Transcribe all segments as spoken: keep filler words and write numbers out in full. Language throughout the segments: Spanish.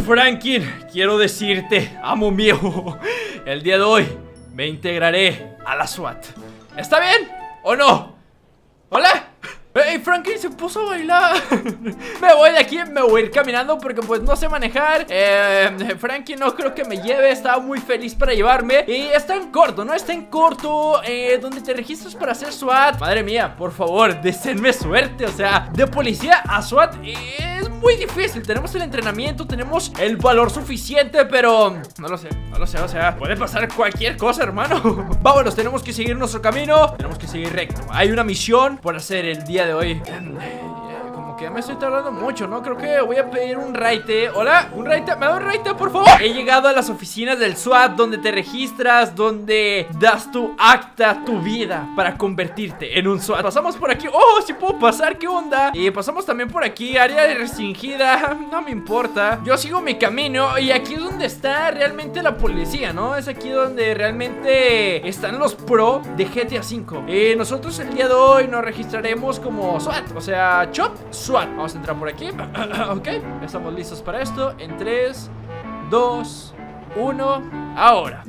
Franklin, quiero decirte, amo mío, el día de hoy me integraré a la SWAT. ¿Está bien o no? ¿Hola? Hey, Franklin se puso a bailar. Me voy de aquí, me voy a ir caminando porque pues no sé manejar. eh, Franklin no creo que me lleve. Estaba muy feliz para llevarme. Y está en corto, ¿no? Está en corto eh, donde te registras para hacer SWAT. Madre mía, por favor, deseenme suerte. O sea, de policía a SWAT es muy difícil. Tenemos el entrenamiento, tenemos el valor suficiente, pero no lo sé, no lo sé, o sea, puede pasar cualquier cosa, hermano. Vámonos, tenemos que seguir nuestro camino. Tenemos que seguir recto. Hay una misión por hacer el día de hoy. Como que ya me estoy tardando mucho, ¿no? Creo que voy a pedir un raite. Hola, un raite, ¿me da un raite, por favor? He llegado a las oficinas del SWAT, donde te registras, donde das tu acta, tu vida, para convertirte en un SWAT. Pasamos por aquí. Oh, sí puedo pasar, ¿qué onda? Y pasamos también por aquí, área restringida. No me importa, yo sigo mi camino. Y aquí es donde está realmente la policía, ¿no? Es aquí donde realmente están los pro de G T A cinco. Y nosotros el día de hoy nos registraremos como SWAT, o sea, Chop SWAT. Vamos a entrar por aquí. Ok, estamos listos para esto. En tres, dos, uno, ahora.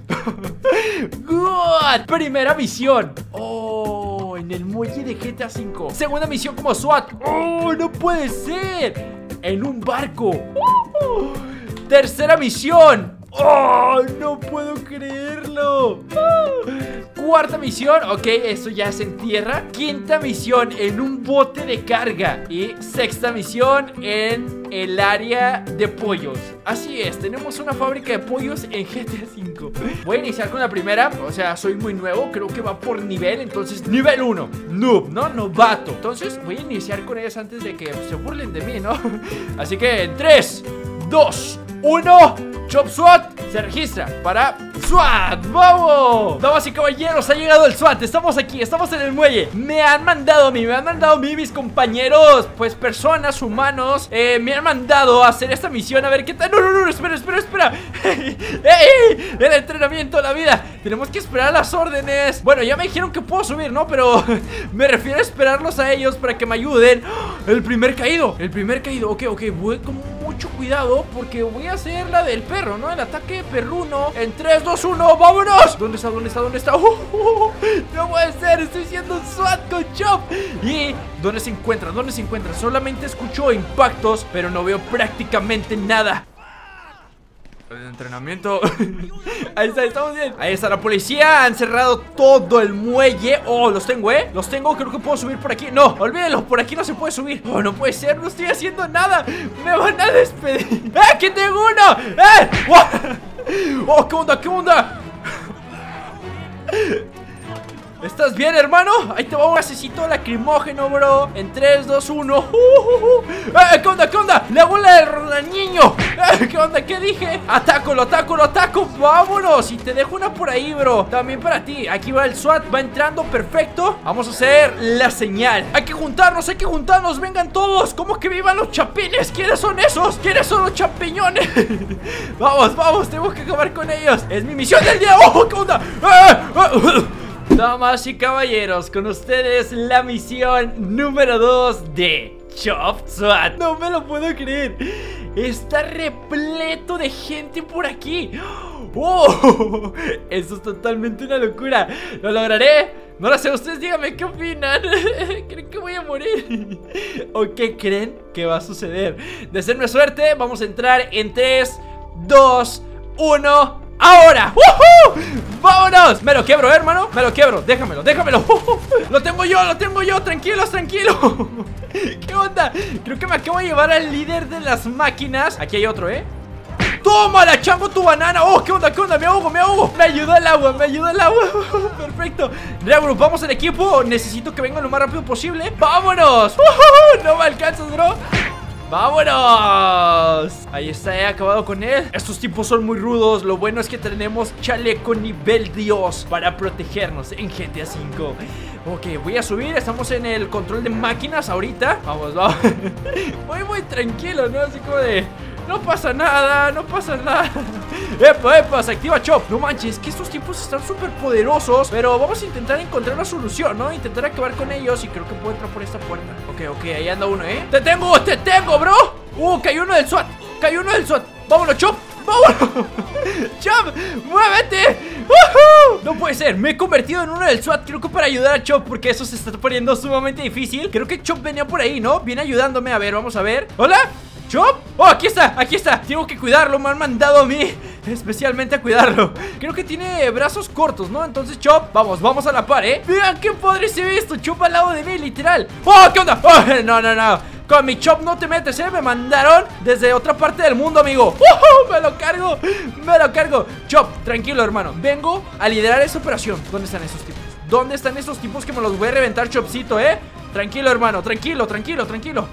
Good. Primera misión. Oh, en el muelle de G T A cinco. Segunda misión como SWAT. Oh, no puede ser. En un barco. uh. Tercera misión. Oh, no puedo creerlo. uh. Cuarta misión, ok, esto ya es en tierra. Quinta misión en un bote de carga. Y sexta misión en el área de pollos. Así es, tenemos una fábrica de pollos en G T A cinco. Voy a iniciar con la primera. O sea, soy muy nuevo, creo que va por nivel. Entonces, nivel uno, noob, ¿no? Novato. Entonces, voy a iniciar con ellas antes de que pues, se burlen de mí, ¿no? Así que en tres, dos, uno, Chop SWAT se registra para SWAT. ¡Vamos! Damas y caballeros, ha llegado el SWAT. Estamos aquí, estamos en el muelle. Me han mandado a mí, me han mandado a mí mis compañeros, pues personas, humanos, eh, me han mandado a hacer esta misión. A ver qué tal. No, no, no, espera, espera, espera. ¡Ey! El entrenamiento, la vida. Tenemos que esperar las órdenes. Bueno, ya me dijeron que puedo subir, ¿no? Pero me refiero a esperarlos a ellos para que me ayuden. El primer caído, el primer caído. Ok, ok, voy con mucho cuidado porque voy a hacer la del perro, ¿no? El ataque perruno. En tres, dos, uno, ¡vámonos! ¿Dónde está? ¿Dónde está? ¿Dónde está? Uh, uh, uh, no puede ser, estoy siendo un SWAT con Chop. ¿Y dónde se encuentra? ¿Dónde se encuentra? Solamente escucho impactos, pero no veo prácticamente nada. El entrenamiento. Ahí está, estamos bien. Ahí está la policía, han cerrado todo el muelle. Oh, los tengo, ¿eh? Los tengo, creo que puedo subir por aquí. No, olvídenlo, por aquí no se puede subir. Oh, no puede ser, no estoy haciendo nada. Me van a despedir. ¡Eh, que tengo uno! ¡Eh! ¡Oh, qué onda, qué onda! ¿Estás bien, hermano? Ahí te va un gasecito lacrimógeno, bro. En tres, dos, uno. Uh, uh, uh. ¡Eh, qué onda, qué onda! ¡La bola del niño! ¡Eh, qué onda, qué dije! ¡Ataco, lo ataco, lo ataco! ¡Vámonos! Y te dejo una por ahí, bro. También para ti. Aquí va el SWAT, va entrando, perfecto. Vamos a hacer la señal. Hay que juntarnos, hay que juntarnos. Vengan todos. ¿Cómo que vivan los chapines? ¿Quiénes son esos? ¿Quiénes son los champiñones? Vamos, vamos, tenemos que acabar con ellos. Es mi misión del día. ¡Oh, qué onda! ¡Eh! ¡Eh! Damas y caballeros, con ustedes la misión número dos de Chop SWAT. No me lo puedo creer. Está repleto de gente por aquí. ¡Oh! Eso es totalmente una locura. ¿Lo lograré? No lo sé, ustedes díganme qué opinan. ¿Creen que voy a morir? ¿O qué creen que va a suceder? Deseenme suerte, vamos a entrar en tres, dos, uno. ¡Ahora! ¡Uh-huh! ¡Vámonos! Me lo quiebro, hermano. Me lo quiebro. Déjamelo, déjamelo. ¡Uh-huh! Lo tengo yo, lo tengo yo. Tranquilos, tranquilos. ¿Qué onda? Creo que me acabo de llevar al líder de las máquinas. Aquí hay otro, ¿eh? ¡Tómala, chango, tu banana! ¡Oh, qué onda, qué onda! ¡Me ahogo, me ahogo! ¡Me ayuda el agua, me ayuda el agua! Perfecto. Reagrupamos el equipo. Necesito que vengan lo más rápido posible. ¡Vámonos! ¡Uh-huh! No me alcanzas, bro. ¡Vámonos! Ahí está, he acabado con él. Estos tipos son muy rudos. Lo bueno es que tenemos chaleco nivel Dios para protegernos en G T A cinco. Ok, voy a subir. Estamos en el control de máquinas ahorita. Vamos, vamos. Voy muy tranquilo, ¿no? Así como de... No pasa nada, no pasa nada. Epa, epa, se activa Chop. No manches, que estos tipos están súper poderosos. Pero vamos a intentar encontrar una solución, ¿no? Intentar acabar con ellos. Y creo que puedo entrar por esta puerta. Ok, ok, ahí anda uno, ¿eh? ¡Te tengo, te tengo, bro! Uh, cayó uno del SWAT. Cayó uno del SWAT. ¡Vámonos, Chop! ¡Vámonos! ¡Chop! ¡Muévete! ¡Uh-huh! No puede ser, me he convertido en uno del SWAT. Creo que para ayudar a Chop, porque eso se está poniendo sumamente difícil. Creo que Chop venía por ahí, ¿no? Viene ayudándome, a ver, vamos a ver. ¿Hola? ¿Chop? ¡Oh, aquí está! ¡Aquí está! Tengo que cuidarlo, me han mandado a mí especialmente a cuidarlo. Creo que tiene brazos cortos, ¿no? Entonces, Chop, vamos, vamos a la par, ¿eh? Vean qué padre se ve esto, Chop al lado de mí, literal. ¡Oh, qué onda! ¡Oh, no, no, no! Con mi Chop no te metes, ¿eh? Me mandaron desde otra parte del mundo, amigo. ¡Uh-huh! ¡Me lo cargo! ¡Me lo cargo! Chop, tranquilo, hermano. Vengo a liderar esa operación. ¿Dónde están esos tipos? ¿Dónde están esos tipos que me los voy a reventar, Chopcito, eh? Tranquilo, hermano, tranquilo, tranquilo, tranquilo.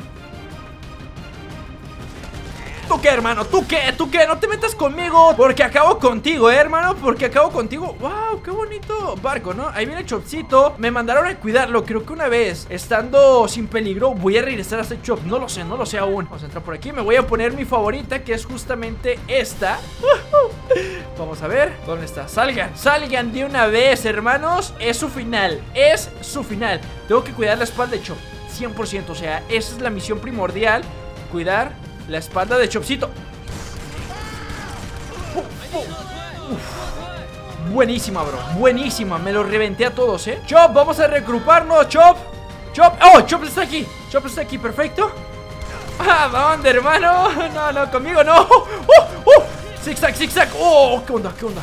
¿Tú qué, hermano? ¿Tú qué? ¿Tú qué? No te metas conmigo, porque acabo contigo, ¿eh, hermano? Porque acabo contigo. ¡Wow! ¡Qué bonito barco!, ¿no? Ahí viene Chopcito. Me mandaron a cuidarlo. Creo que una vez, estando sin peligro, voy a regresar a ese Chop. No lo sé, no lo sé aún. Vamos a entrar por aquí. Me voy a poner mi favorita, que es justamente esta. Vamos a ver. ¿Dónde está? Salgan, salgan de una vez, hermanos. Es su final, es su final. Tengo que cuidar la espalda de Chop, cien por ciento, o sea, esa es la misión primordial. Cuidar la espalda de Chopcito. uh, uh, uf. Buenísima, bro, buenísima. Me lo reventé a todos, eh. Chop, vamos a regruparnos, Chop. Chop, oh, Chop está aquí. Chop está aquí, perfecto. Ah, ¿dónde, hermano? No, no, conmigo no. uh, uh. Zigzag, zigzag. Oh, qué onda, qué onda.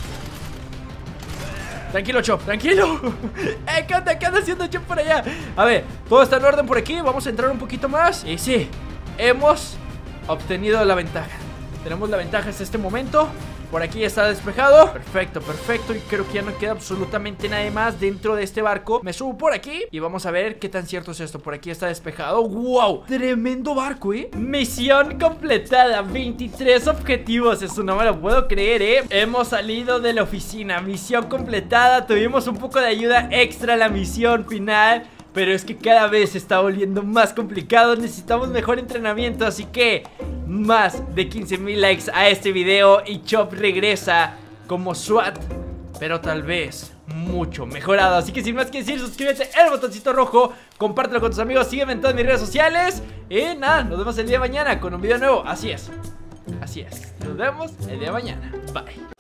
Tranquilo, Chop, tranquilo. eh, ¿Qué onda? ¿Qué anda haciendo Chop por allá? A ver, todo está en orden por aquí. Vamos a entrar un poquito más. Y sí, hemos obtenido la ventaja. Tenemos la ventaja hasta este momento. Por aquí ya está despejado. Perfecto, perfecto. Y creo que ya no queda absolutamente nadie más dentro de este barco. Me subo por aquí y vamos a ver qué tan cierto es esto. Por aquí está despejado. ¡Wow! Tremendo barco, ¿eh? Misión completada. veintitrés objetivos. Eso no me lo puedo creer, ¿eh? Hemos salido de la oficina. Misión completada. Tuvimos un poco de ayuda extra en la misión final, pero es que cada vez se está volviendo más complicado. Necesitamos mejor entrenamiento. Así que más de quince mil likes a este video y Chop regresa como SWAT, pero tal vez mucho mejorado. Así que sin más que decir, suscríbete en el botoncito rojo, compártelo con tus amigos, sígueme en todas mis redes sociales. Y nada, nos vemos el día de mañana con un video nuevo. Así es, así es, nos vemos el día de mañana. Bye.